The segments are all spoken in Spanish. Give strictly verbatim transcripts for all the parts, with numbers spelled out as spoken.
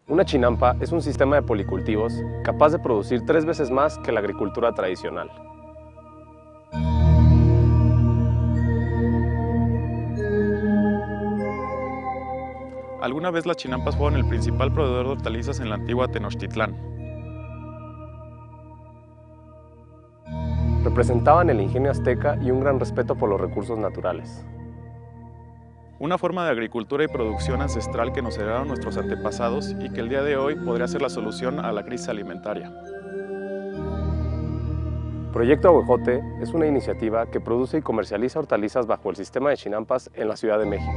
Una chinampa es un sistema de policultivos capaz de producir tres veces más que la agricultura tradicional. Alguna vez las chinampas fueron el principal proveedor de hortalizas en la antigua Tenochtitlán. Representaban el ingenio azteca y un gran respeto por los recursos naturales. Una forma de agricultura y producción ancestral que nos heredaron nuestros antepasados y que el día de hoy podría ser la solución a la crisis alimentaria. Proyecto Ahuejote es una iniciativa que produce y comercializa hortalizas bajo el sistema de chinampas en la Ciudad de México.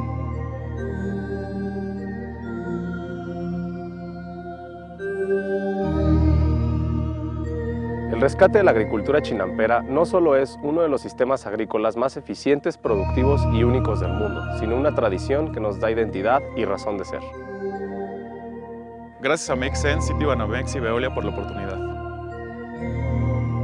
El rescate de la agricultura chinampera no solo es uno de los sistemas agrícolas más eficientes, productivos y únicos del mundo, sino una tradición que nos da identidad y razón de ser. Gracias a Make Sense, Citibanamex y Veolia por la oportunidad.